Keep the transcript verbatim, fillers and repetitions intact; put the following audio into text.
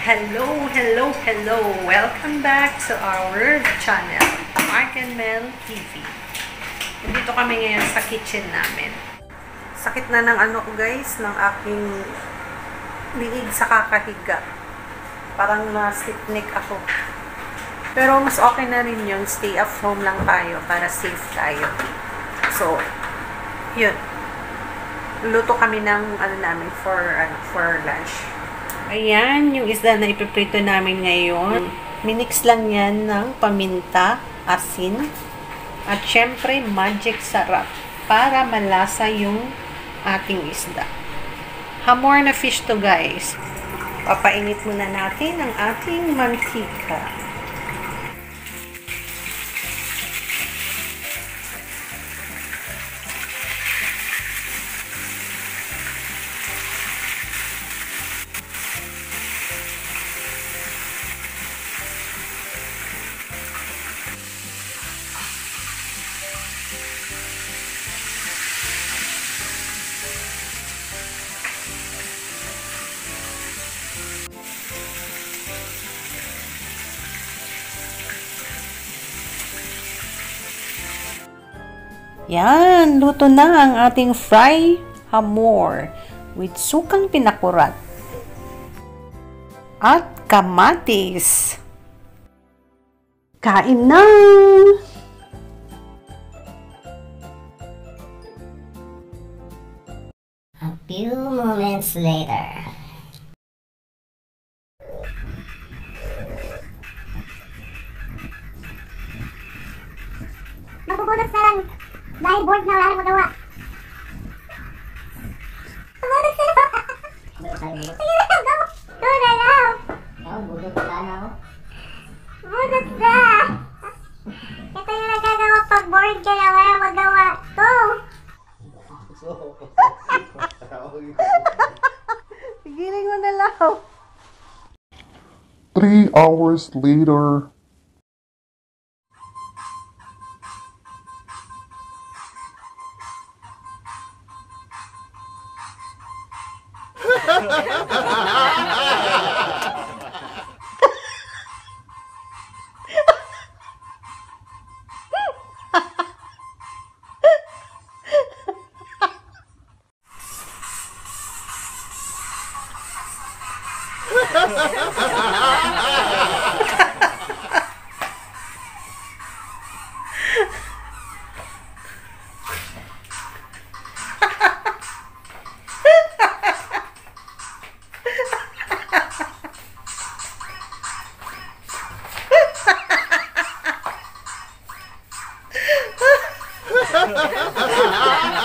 Hello, hello, hello! Welcome back to our channel, Mark and Mel T V. Dito kami ngayon sa kitchen namin. Sakit na ng ano ko guys, ng aking liig sa kakahiga. Parang na-stiff neck ako. Pero mas okay na rin yun, stay at home lang tayo para safe tayo. So, yun. Luto kami ng ano namin for, ano, for lunch. Ayan, yung isda na ipiprito namin ngayon. Minix lang yan ng paminta, asin, at syempre magic sarap para malasa yung ating isda. Hamor na fish to guys. Papainit muna natin ang ating mantika. Yan, luto na ang ating fry hamor with sukang pinakurat at kamatis. Kain na! A few moments later. Magbubulot na lang dahil board na wala nang magawa. Magbubulot na lang. Sige na lang, go. Go na lang. Oh, budot ka na ako. Bulot na. Ito yung nagagawa pag board ka na wala magawa. Go. Giling mo na lang. Three hours later. Ha ha ha ha!